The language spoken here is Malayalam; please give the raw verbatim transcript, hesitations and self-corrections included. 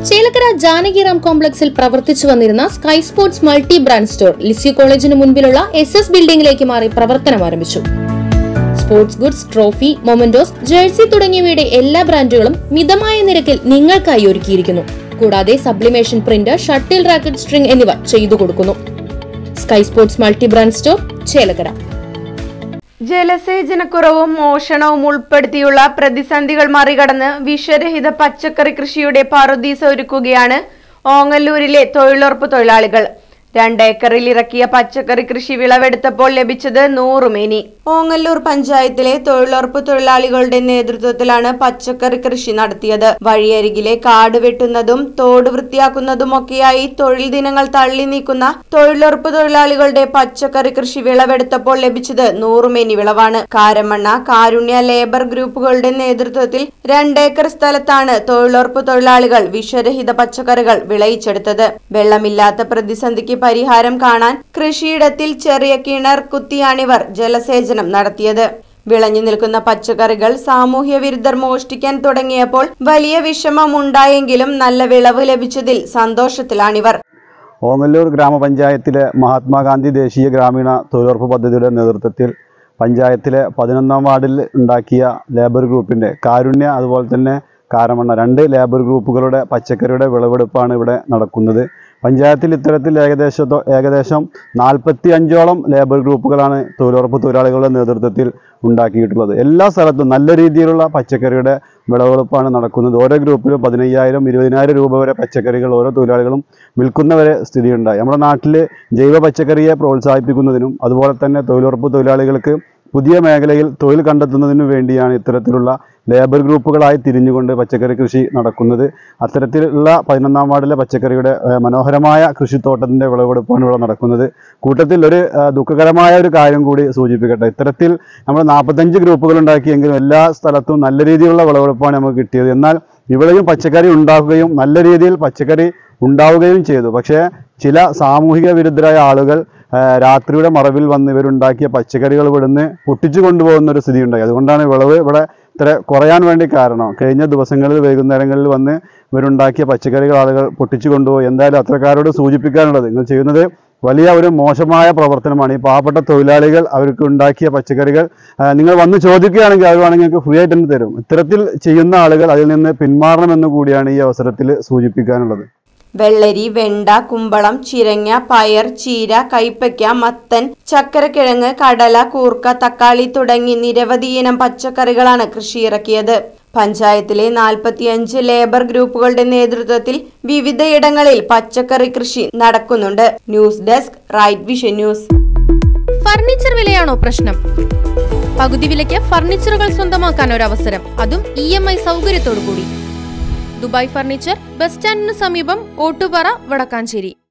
ചേലക്കര ജാനകിറാം കോംപ്ലക്സിൽ പ്രവർത്തിച്ചു വന്നിരുന്ന sky sports multi brand store Lisieux കോളേജിന് മുൻപിലുള്ള എസ് എസ് ബിൽഡിംഗിലേക്ക് മാറി പ്രവർത്തനം ആരംഭിച്ചു. Sports goods, trophy, mementos, jersey തുടങ്ങിയവയുടെ എല്ലാ ബ്രാൻഡുകളും മിതമായ നിരക്കിൽ നിങ്ങൾക്കായി ഒരുക്കിയിരിക്കുന്നു. കൂടാതെ sublimation print, shuttle racket, string എന്നിവ ചെയ്തു കൊടുക്കുന്നു. Sky sports multi brand store, Chelakkara. ജലസേചനക്കുറവും മോഷണവും ഉൾപ്പെടുത്തിയുള്ള പ്രതിസന്ധികൾ മറികടന്ന് വിഷരഹിത പച്ചക്കറി കൃഷിയുടെ പറുദീസ ഒരുക്കുകയാണ് ഓങ്ങല്ലൂരിലെ തൊഴിലുറപ്പ് തൊഴിലാളികൾ. രണ്ടേക്കറിൽ ഇറക്കിയ പച്ചക്കറി കൃഷി വിളവെടുത്തപ്പോൾ ലഭിച്ചത് നൂറുമേനി. ഓങ്ങല്ലൂർ പഞ്ചായത്തിലെ തൊഴിലുറപ്പ് തൊഴിലാളികളുടെ നേതൃത്വത്തിലാണ് പച്ചക്കറി കൃഷി നടത്തിയത്. വഴിയരികിലെ കാട് വെട്ടുന്നതും തോട് വൃത്തിയാക്കുന്നതുമൊക്കെയായി തൊഴിൽ ദിനങ്ങൾ തള്ളി നീക്കുന്ന തൊഴിലുറപ്പ് തൊഴിലാളികളുടെ പച്ചക്കറി കൃഷി വിളവെടുത്തപ്പോൾ ലഭിച്ചത് നൂറുമേനി വിളവാണ്. കാരമണ്ണ, കാരുണ്യ ലേബർ ഗ്രൂപ്പുകളുടെ നേതൃത്വത്തിൽ രണ്ടേക്കർ സ്ഥലത്താണ് തൊഴിലുറപ്പ് തൊഴിലാളികൾ വിഷരഹിത പച്ചക്കറികൾ വിളയിച്ചെടുത്തത്. വെള്ളമില്ലാത്ത പ്രതിസന്ധിക്ക് പരിഹാരം കാണാൻ കൃഷിയിടത്തിൽ ചെറിയ കിണർ കുത്തിയാണിവർ ജലസേചനം നടത്തിയത്. വിളഞ്ഞു നിൽക്കുന്ന പച്ചക്കറികൾ സാമൂഹ്യ വിരുദ്ധർ മോഷ്ടിക്കാൻ തുടങ്ങിയപ്പോൾ വലിയ വിഷമമുണ്ടായെങ്കിലും നല്ല വിളവ് ലഭിച്ചതിൽ സന്തോഷത്തിലാണിവർ. ഓങ്ങല്ലൂർ ഗ്രാമപഞ്ചായത്തിലെ മഹാത്മാഗാന്ധി ദേശീയ ഗ്രാമീണ തൊഴിലുറപ്പ് പദ്ധതിയുടെ നേതൃത്വത്തിൽ പഞ്ചായത്തിലെ പതിനൊന്നാം വാർഡിൽ ഉണ്ടാക്കിയ ലേബർ ഗ്രൂപ്പിൻ്റെ കാരുണ്യ അതുപോലെ തന്നെ കാരമണ്ണ രണ്ട് ലേബർ ഗ്രൂപ്പുകളുടെ പച്ചക്കറിയുടെ വിളവെടുപ്പാണ് ഇവിടെ നടക്കുന്നത്. പഞ്ചായത്തിൽ ഇത്തരത്തിൽ ഏകദേശം ഏകദേശം നാൽപ്പത്തി അഞ്ചോളം ലേബർ ഗ്രൂപ്പുകളാണ് തൊഴിലുറപ്പ് തൊഴിലാളികളുടെ നേതൃത്വത്തിൽ ഉണ്ടാക്കിയിട്ടുള്ളത്. എല്ലാ സ്ഥലത്തും നല്ല രീതിയിലുള്ള പച്ചക്കറിയുടെ വിളവെടുപ്പാണ് നടക്കുന്നത്. ഓരോ ഗ്രൂപ്പിലും പതിനയ്യായിരം ഇരുപതിനായിരം രൂപ വരെ പച്ചക്കറികൾ ഓരോ തൊഴിലാളികളും വിൽക്കുന്നവരെ സ്ഥിതിയുണ്ടായി. നമ്മുടെ നാട്ടിൽ ജൈവ പച്ചക്കറിയെ പ്രോത്സാഹിപ്പിക്കുന്നതിനും അതുപോലെ തന്നെ തൊഴിലുറപ്പ് തൊഴിലാളികൾക്ക് പുതിയ മേഖലയിൽ തൊഴിൽ കണ്ടെത്തുന്നതിനു വേണ്ടിയാണ് ഇത്തരത്തിലുള്ള ലേബർ ഗ്രൂപ്പുകളായി തിരിഞ്ഞുകൊണ്ട് പച്ചക്കറി കൃഷി നടക്കുന്നത്. അത്തരത്തിലുള്ള പതിനൊന്നാം വാർഡിലെ പച്ചക്കറിയുടെ മനോഹരമായ കൃഷിത്തോട്ടത്തിൻ്റെ വിളവെടുപ്പാണ് ഇവിടെ നടക്കുന്നത്. കൂട്ടത്തിൽ ഒരു ദുഃഖകരമായ ഒരു കാര്യം കൂടി സൂചിപ്പിക്കട്ടെ. ഇത്തരത്തിൽ നമ്മൾ നാൽപ്പത്തഞ്ച് ഗ്രൂപ്പുകൾ ഉണ്ടാക്കിയെങ്കിലും എല്ലാ സ്ഥലത്തും നല്ല രീതിയിലുള്ള വിളവെടുപ്പാണ് നമുക്ക് കിട്ടിയത്. എന്നാൽ ഇവിടെയും പച്ചക്കറി ഉണ്ടാക്കുകയും നല്ല രീതിയിൽ പച്ചക്കറി ഉണ്ടാവുകയും ചെയ്തു. പക്ഷേ ചില സാമൂഹിക വിരുദ്ധരായ ആളുകൾ രാത്രിയുടെ മറവിൽ വന്ന് ഇവരുണ്ടാക്കിയ പച്ചക്കറികൾ ഇവിടുന്ന് പൊട്ടിച്ചു കൊണ്ടുപോകുന്ന ഒരു സ്ഥിതി ഉണ്ടായി. അതുകൊണ്ടാണ് വിളവ് ഇവിടെ ഇത്ര കുറയാൻ വേണ്ടി കാരണം. കഴിഞ്ഞ ദിവസങ്ങളിൽ വൈകുന്നേരങ്ങളിൽ വന്ന് ഇവരുണ്ടാക്കിയ പച്ചക്കറികൾ ആളുകൾ പൊട്ടിച്ചു കൊണ്ടുപോയി. എന്തായാലും അത്രക്കാരോട് സൂചിപ്പിക്കാനുള്ളത്, നിങ്ങൾ ചെയ്യുന്നത് വലിയ ഒരു മോശമായ പ്രവർത്തനമാണ്. ഈ പാവപ്പെട്ട തൊഴിലാളികൾ അവർക്ക് ഉണ്ടാക്കിയ പച്ചക്കറികൾ നിങ്ങൾ വന്ന് ചോദിക്കുകയാണെങ്കിൽ അവർ വേണമെങ്കിൽ നിങ്ങൾക്ക് ഫ്രീ ആയിട്ട് തന്നെ തരും. ഇത്തരത്തിൽ ചെയ്യുന്ന ആളുകൾ അതിൽ നിന്ന് പിന്മാറണമെന്ന് കൂടിയാണ് ഈ അവസരത്തിൽ സൂചിപ്പിക്കാനുള്ളത്. വെള്ളരി, വെണ്ട, കുമ്പളം, ചിരങ്ങ, പയർ, ചീര, കൈപ്പയ്ക്ക, മത്തൻ, ചക്കരക്കിഴങ്ങ്, കടല, കൂർക്ക, തക്കാളി തുടങ്ങി നിരവധി ഇനം പച്ചക്കറികളാണ് കൃഷിയിറക്കിയത്. പഞ്ചായത്തിലെ നാൽപ്പത്തിയഞ്ച് ലേബർ ഗ്രൂപ്പുകളുടെ നേതൃത്വത്തിൽ വിവിധയിടങ്ങളിൽ പച്ചക്കറി കൃഷി നടക്കുന്നുണ്ട്. News desk, right vision news. Furniture വിലയാണോ പ്രശ്നം? പകുതി വിലയ്ക്ക് ഫർണിച്ചറുകൾ സ്വന്തമാക്കാൻ ഒരു അവസരം, അതും ഇ എം ഐ സൗകര്യത്തോടു കൂടി. ദുബായ് ഫർണിച്ചർ, ബസ് സ്റ്റാൻഡിന് സമീപം, ഓട്ടുപാറ, വടക്കാഞ്ചേരി.